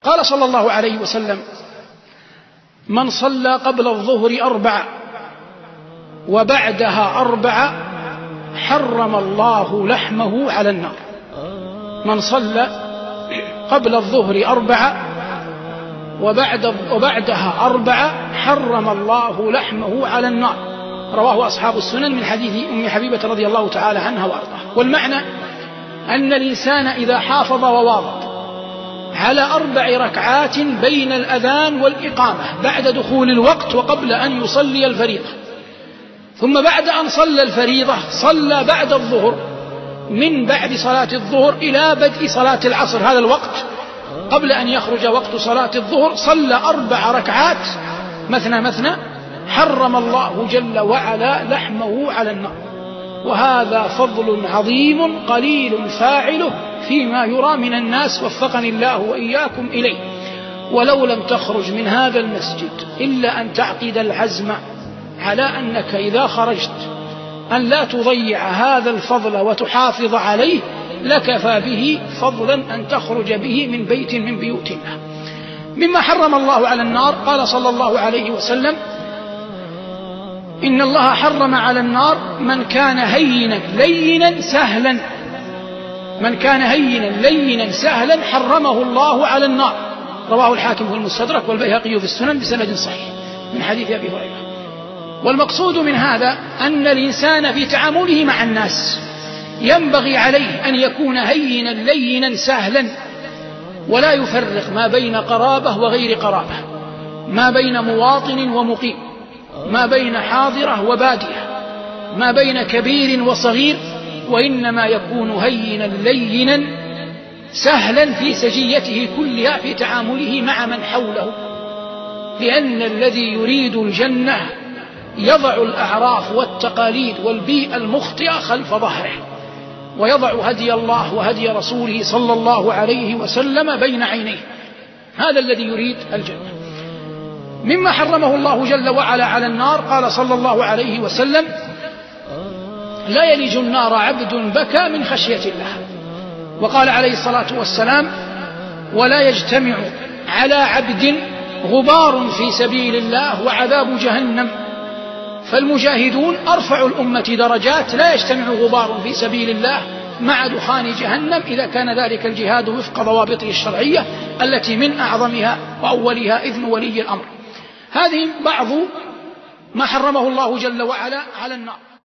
قال صلى الله عليه وسلم: من صلى قبل الظهر 4 وبعدها 4 حرم الله لحمه على النار. من صلى قبل الظهر 4 وبعدها 4 حرم الله لحمه على النار. رواه أصحاب السنن من حديث أم حبيبة رضي الله تعالى عنها وأرضاها. والمعنى أن الإنسان إذا حافظ وواظب على 4 ركعات بين الأذان والإقامة بعد دخول الوقت وقبل أن يصلي الفريضة، ثم بعد أن صلى الفريضة صلى بعد الظهر، من بعد صلاة الظهر إلى بدء صلاة العصر، هذا الوقت قبل أن يخرج وقت صلاة الظهر، صلى 4 ركعات مثنى مثنى، حرم الله جل وعلا لحمه على النار. وهذا فضل عظيم قليل فاعله فيما يرى من الناس، وفقني الله وإياكم إليه. ولو لم تخرج من هذا المسجد إلا أن تعقد العزم على أنك إذا خرجت أن لا تضيع هذا الفضل وتحافظ عليه، لكفى به فضلا أن تخرج به من بيت من بيوت الله. مما حرم الله على النار قال صلى الله عليه وسلم: إن الله حرم على النار من كان هينا لينا سهلا، من كان هينا لينا سهلا حرمه الله على النار. رواه الحاكم في المستدرك والبيهقي في السنن بسند صحيح من حديث أبي هريرة. والمقصود من هذا أن الإنسان في تعامله مع الناس ينبغي عليه أن يكون هينا لينا سهلا، ولا يفرق ما بين قرابة وغير قرابة، ما بين مواطن ومقيم، ما بين حاضرة وبادية، ما بين كبير وصغير، وإنما يكون هينا لينا سهلا في سجيته كلها في تعامله مع من حوله، لأن الذي يريد الجنة يضع الأعراف والتقاليد والبيئة المخطئة خلف ظهره، ويضع هدي الله وهدي رسوله صلى الله عليه وسلم بين عينيه. هذا الذي يريد الجنة. مما حرمه الله جل وعلا على النار قال صلى الله عليه وسلم: لا يلج النار عبد بكى من خشية الله. وقال عليه الصلاة والسلام: ولا يجتمع على عبد غبار في سبيل الله وعذاب جهنم. فالمجاهدون أرفع الأمة درجات، لا يجتمع غبار في سبيل الله مع دخان جهنم إذا كان ذلك الجهاد وفق ضوابطه الشرعية التي من أعظمها وأولها إذن ولي الأمر. هذه بعض ما حرمه الله جل وعلا على النار.